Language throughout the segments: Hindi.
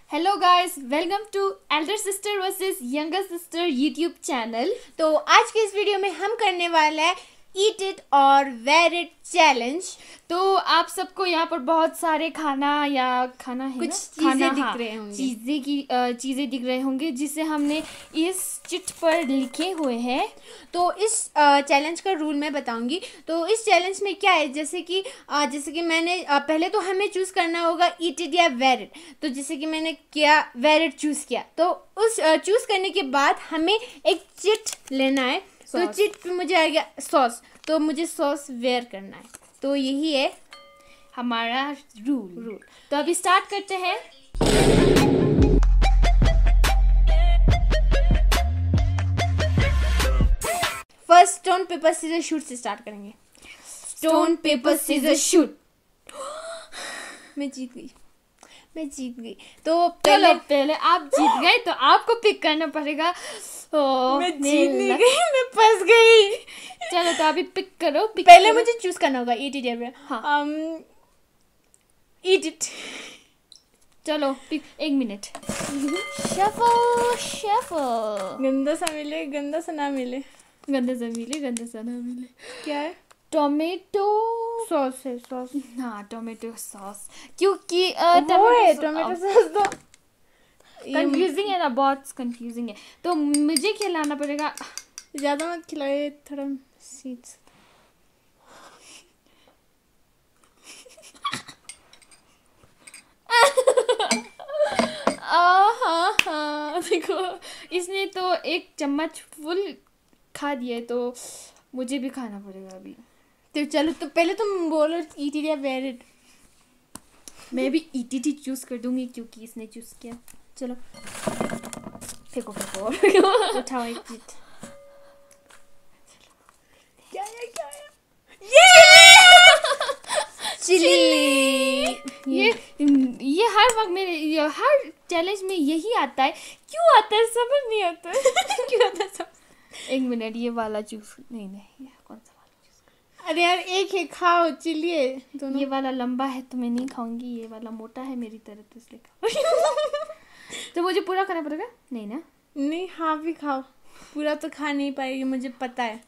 Hello guys, welcome to elder sister versus younger sister YouTube channel. तो आज के इस वीडियो में हम करने वाला है eatit और wearit चैलेंज। तो आप सबको यहाँ पर बहुत सारे खाना है कुछ चीजें दिख रहे होंगे, चीजें दिख रहे होंगे जिसे हमने इस चिट पर लिखे हुए हैं। तो इस चैलेंज का रूल मैं बताऊंगी। तो इस चैलेंज में क्या है, जैसे कि मैंने पहले तो हमें चूज करना होगा eatit या wearit। तो जैसे कि मैंने किया wearit चूज किया, तो उस चूज करने के बाद हमें एक चिट लेना है। तो चिट पे मुझे आ गया सॉस, तो मुझे सॉस वेयर करना है। तो यही है हमारा रूल। तो अभी स्टार्ट करते हैं। First stone paper scissor shoot से स्टार्ट करेंगे। Stone paper scissor shoot. मैं जीत गई। तो पहले आप जीत गए, तो आपको पिक करना पड़ेगा। मैं जीत नहीं गई, मैं फंस गई। चलो तो अभी पिक करो। पहले मुझे चूज करना होगा eatit या wearit। हाँ। eatit। चलो पिक, 1 मिनट। शफल। गंदा सा मिले, गंदा सा ना मिले। गंदा सा मिले। क्या है? टोमेटो सॉस है, सॉस। हाँ, टोमेटो सॉस, क्योंकि टोमेटो सॉस तो कंफ्यूजिंग है ना, बहुत कंफ्यूजिंग है। तो मुझे खिलाना पड़ेगा। ज्यादा मत खिलाए, थोड़ा सीड्स। हाँ, देखो इसने तो 1 चम्मच फुल खा दिया, तो मुझे भी खाना पड़ेगा अभी। तो चलो, तो पहले तुम बोलो eatit या wearit। मैं भी eatit ही चूज कर दूंगी क्योंकि इसने चूज किया। चलो फेंको उठाओ एक चीज। क्या है? चिली। ये हर वक्त मेरे हर चैलेंज में यही आता है। क्यों आता है समझ नहीं आता है। क्यों आता है? 1 मिनट, ये वाला चूज नहीं, ये कौन सा वाला चूज? अरे यार, एक ही खाओ, चिली है दोनों। ये वाला लंबा है तो मैं नहीं खाऊंगी, ये वाला मोटा है मेरी तरह, तो इसलिए खाऊंगी। तो मुझे पूरा करना पड़ेगा? नहीं ना? नहीं, हाँ भी खाओ। पूरा तो खा नहीं पाएगी, मुझे पता है।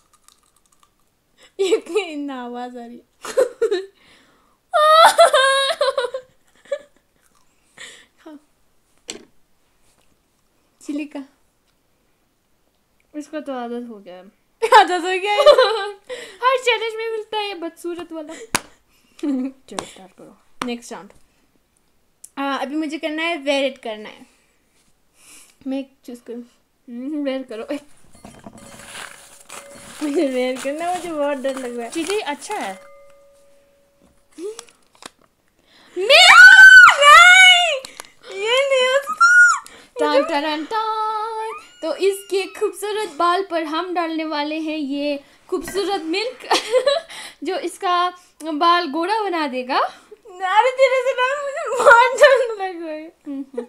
ये ना आवाज आ रही है। खाओ चिली का। इसका तो आदत हो गया है। हर चैलेंज में मिलता है ये बदसूरत वाला। चलो स्टार्ट करो। Next round. अभी मुझे करना है wearit करना है। मैं चूज करूँ? वेयर करो। मुझे wearit करना है, मुझे बहुत डर लग रहा है। चीजें अच्छा है। ये नहीं टान। तो इसके खूबसूरत बाल पर हम डालने वाले हैं ये खूबसूरत मिल्क, जो इसका बाल गोरा बना देगा। अरे धीरे से डाल, मुझे बहुत डर लग रहा है।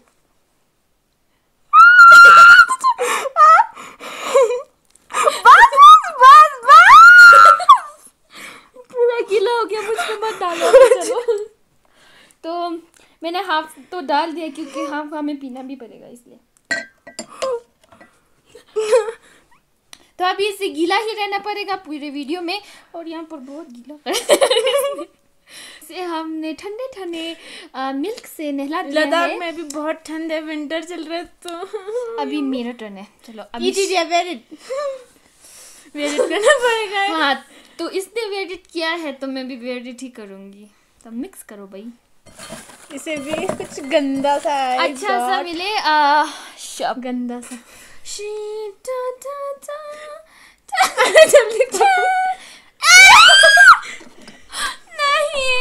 पूरा गीला हो गया, मुझको मत डालो। चलो तो मैंने हाफ तो डाल दिया क्योंकि हाफ हमें पीना भी पड़ेगा, इसलिए। तो अभी इसे गीला ही रहना पड़ेगा पूरे वीडियो में, और यहाँ पर बहुत गीला इसे हमने ठंडे मिल्क से नहला दिया है। लद्दाख में भी बहुत ठंड है, विंटर चल रहा है। तो अभी मेरा टर्न है। चलो अभी eatit या wearit करना पड़ेगा। हाँ, तो इसने wearit किया है तो मैं भी wearit ही करूंगी। तो मिक्स करो भाई। इसे भी कुछ गंदा सा है, अच्छा सा मिले। गंदा सा। जल्दी नहीं,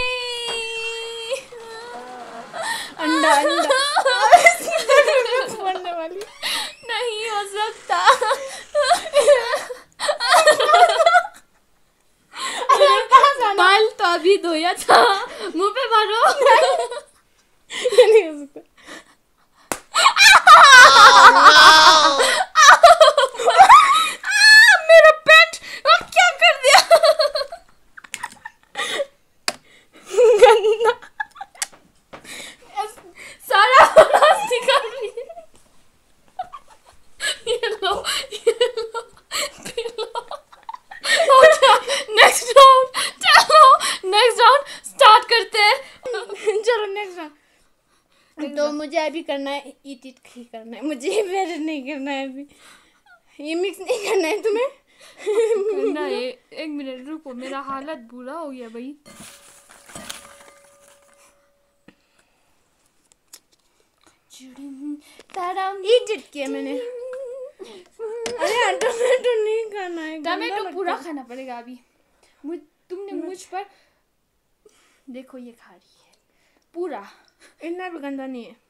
अंडा फोड़ने वाली नहीं हो सकता। बाल तो अभी धोया था, मुंह पे मारो। ये नहीं हो सकता। मेरा पेट क्या कर दिया? गंदा। सारा तो मुझे अभी करना है ईट इट ही करना है, मुझे वेरिट नहीं करना है अभी, ये मिक्स नहीं करना है तुम्हें। करना है। एक मिनट रुको, मेरा हालत बुरा हो गया भाई। ईट इट किया मैंने। अरे टमाटो नहीं खाना है, टमाटो पूरा खाना पड़ेगा अभी। तुमने मुझ पर देखो, ये खा रही है पूरा। इतना भी गंदा नहीं है।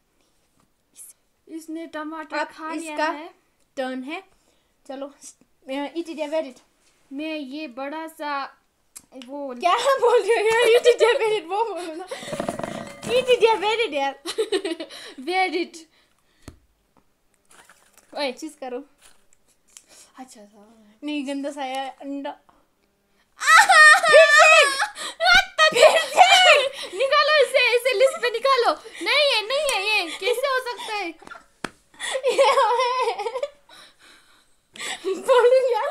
इसने टमाटर खा लिया इसका है। टर्न है, चलो ईट इट या वेरिट। मैं ये बड़ा सा वो क्या बोल रहे हो यार, ईट इट या वेरिट वो बोलो ना। ईट इट या वेरिट यार। वेरिट। ओए चीज करो। अच्छा सा नहीं, गंदा सा है अंडा। निकालो इसे, इसे लिस्ट पे निकालो। नहीं है ये कैसे हो सकता है? बोलूंगा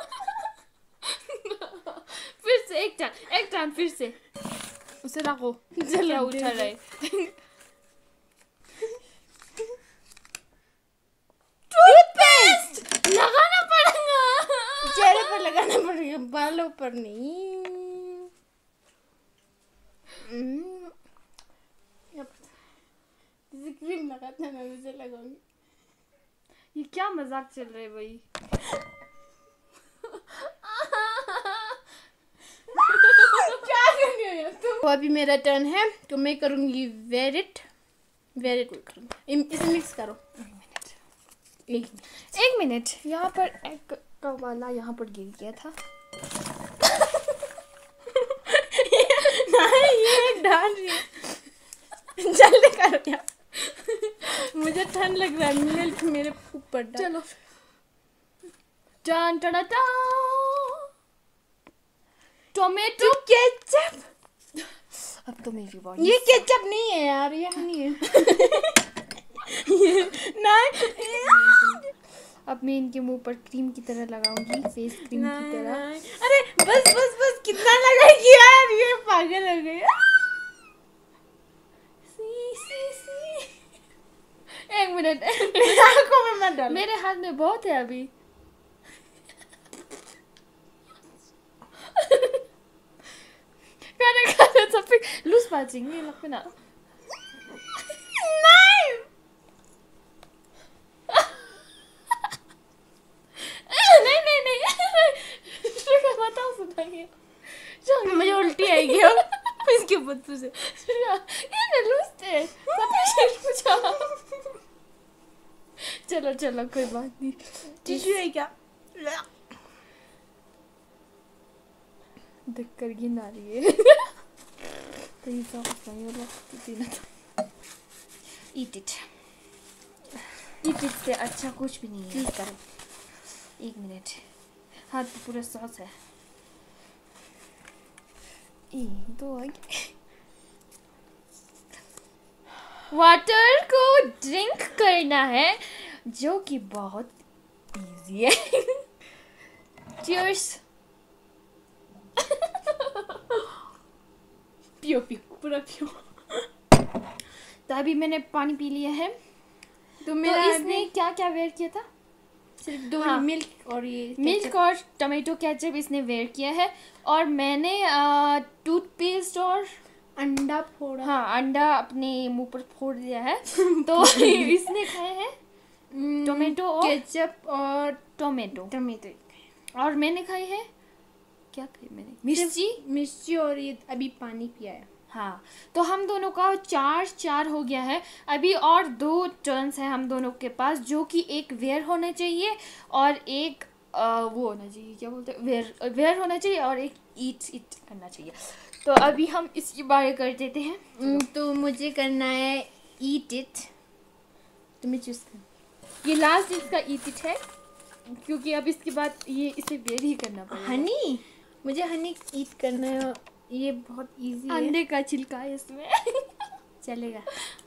फिर से एक टाइम फिर से उसे रखो। चलो उठा रहे। टूथपेस्ट लगाना पड़ेगा। चेहरे पर लगाना पड़ेगा, बालों पर नहीं। जैसे क्रीम लगाता है मैं वैसे लगाऊंगी। ये क्या मजाक चल रहा है भाई? क्या कर रहे हो तुम? तो अभी मेरा टर्न है, तो मैं करूंगी वेरिट करूंगी। इसे मिक्स करो। एक मिनट, यहाँ पर एक का वाला यहाँ पर गिर गया था। नहीं, ये डाल रही है। जल्दी करो यार, मुझे ठंड लग रहा है, मिल्क मेरे ऊपर डाल। चलो टन टन टोमेटो केचप। अब तो मेरी बात। ये केचप नहीं है यार, ये नहीं है। नहीं, अब मैं इनके मुंह पर क्रीम की तरह लगाऊंगी, फेस क्रीम की तरह। अरे बस कितना लगाएगी यार, ये पागल हो गई। एक मिनट, आंखों में मत डालो। मेरे हाथ में बहुत है अभी। खाने सब पे लूज पाचेंगे लगता ना। नहीं। मुझे उल्टी आएगी अब इसके बदबू से। चलो कोई बात नहीं। टिश्यू है क्या? देख कर घिन आ रही है। ईट इट से अच्छा कुछ भी नहीं है। करो, एक मिनट, हाथ पे पूरा सॉस है। तो वाटर को ड्रिंक करना है, जो कि बहुत इजी है। चीयर्स। पियो पूरा पियो। तो अभी मैंने पानी पी लिया है। तो मेरा इसने क्या क्या वेयर किया था? सिर्फ दो, हाँ, मिल्क और ये मिल्क और टमाटो केचप इसने वेयर किया है। और मैंने टूथपेस्ट और अंडा फोड़ा। हाँ, अंडा अपने मुंह पर फोड़ दिया है। तो इसने खाए हैं टोमेटो और केचप और टोमेटो। और मैंने खाई है, क्या खाई मैंने? मिर्ची और ये अभी पानी पिया है। हाँ, तो हम दोनों का 4-4 हो गया है। अभी और 2 टर्न्स हैं हम दोनों के पास, जो कि एक वेयर होना चाहिए और एक वो होना चाहिए, क्या बोलते हैं, वेयर होना चाहिए और एक ईट करना चाहिए। तो अभी हम इसकी बारे कर देते हैं। तो मुझे करना है ईट इट। तुम्हें चूज कर। ये लास्ट इसका ईट इट है, क्योंकि अब इसके बाद ये इसे वेयर ही करना पड़ेगा। हनी, मुझे हनी ईट करना है, ये बहुत इजी है। अंडे का छिलका है इसमें। चलेगा,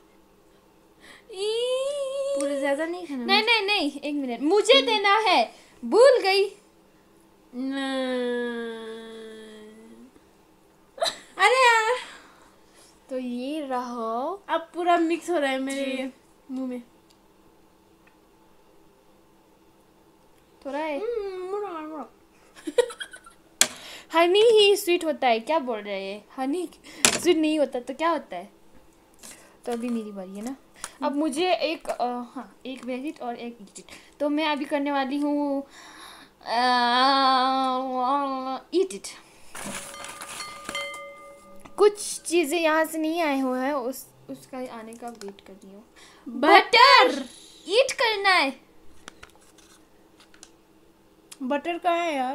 पूरा ज्यादा नहीं खाना। नहीं, एक मिनट, मुझे देना है, भूल गई। अरे यार, तो ये रहो। अब पूरा मिक्स हो रहा है मेरे मुंह में। थोड़ा है। हनी ही स्वीट होता है, क्या बोल रहे हैं? हनी स्वीट नहीं होता तो क्या होता है? तो अभी मेरी बारी है ना। अब मुझे एक एक वेरिट और एक ईटिट। तो मैं अभी करने वाली हूँ ईटिट। कुछ चीज़ें यहाँ से नहीं आए हुए हैं, उसका आने का वेट कर रही हूँ। बटर ईट करना है। बटर कहाँ है यार?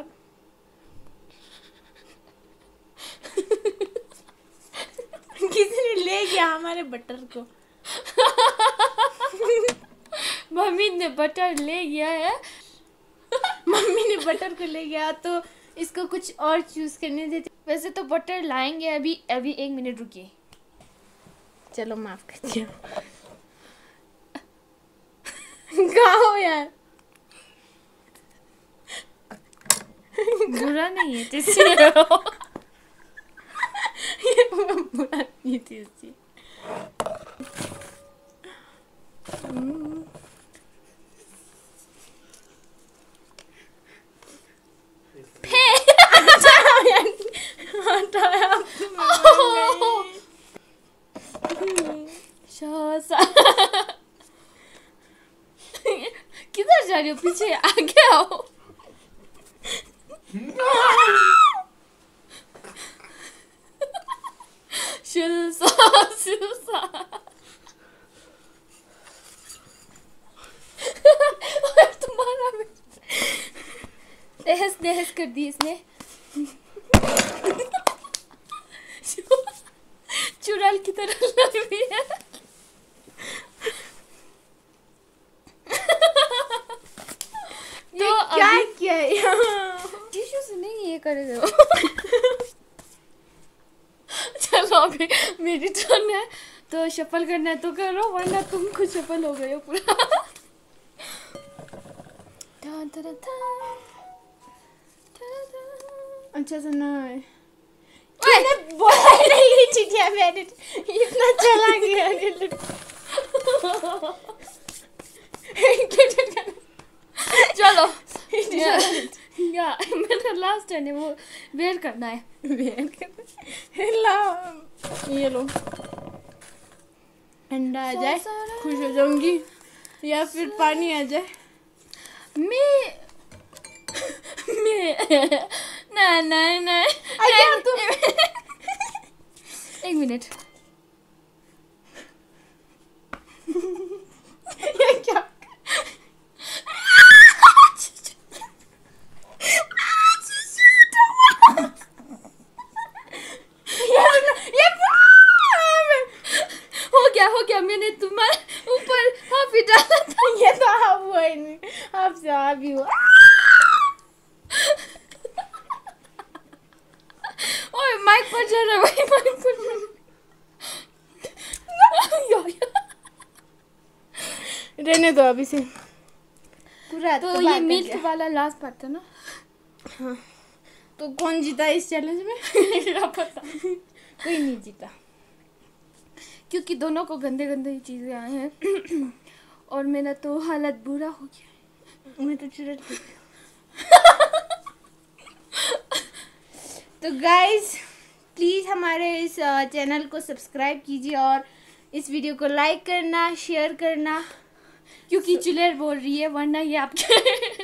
किसी ने ले गया हमारे बटर को। मम्मी ने बटर ले गया है। मम्मी ने बटर को ले गया तो इसको कुछ और चूज करने देते। वैसे तो बटर लाएंगे अभी 1 मिनट रुकिए। चलो माफ कर दिया। गाओ यार। बुरा नहीं है ये बुरा नहीं थी इसकी। किधर जा रही हो? पीछे आगे आओ। तुम्हारा तहस कर दी इसने। चुड़ैल की तरह लग रही है। तो क्या किया टिश्यू से नहीं ये करेगा। चलो अभी मेरी टर्न है, तो शफल करना है तो करो, वरना तुम खुद शफल हो गए हो पूरा। अच्छा सुना है। मैंने बोला नहीं चिड़िया मैंने इतना चला गया। चलो या मेरा लास्ट टर्न है, वो वेयर करना है। ये लो अंडा आ जाए खुश हो जाऊंगी, या फिर पानी आ जाए। मैं नहीं तुम 1 मिनट। ये क्या? हो गया मैंने तुम्हारे ऊपर हाफ ही डाला था। ये तो हाफ हुआ ही नहीं, हाफ से हाफ ही हुआ। ओए माइक पर जा रहा है भाई, माइक पर रहने दो अभी से पूरा। तो ये मिल्क वाला लास्ट पार्ट था ना। हाँ, तो कौन जीता इस चैलेंज में? क्या पता, कोई नहीं जीता, क्योंकि दोनों को गंदे गंदे चीजें आए हैं। और मेरा तो हालत बुरा हो गया। मैं तो चिड़ट गई। तो गाइस प्लीज़ हमारे इस चैनल को सब्सक्राइब कीजिए और इस वीडियो को लाइक करना, शेयर करना, क्योंकि चुलेर बोल रही है, वरना ये आपके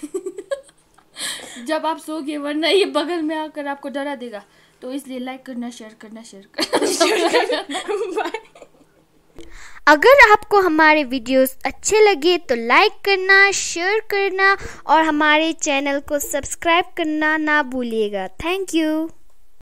जब आप सोगे, वरना ये बगल में आकर आपको डरा देगा। तो इसलिए लाइक करना, शेयर करना। अगर आपको हमारे वीडियोस अच्छे लगे तो लाइक करना, शेयर करना और हमारे चैनल को सब्सक्राइब करना ना भूलिएगा। Thank you.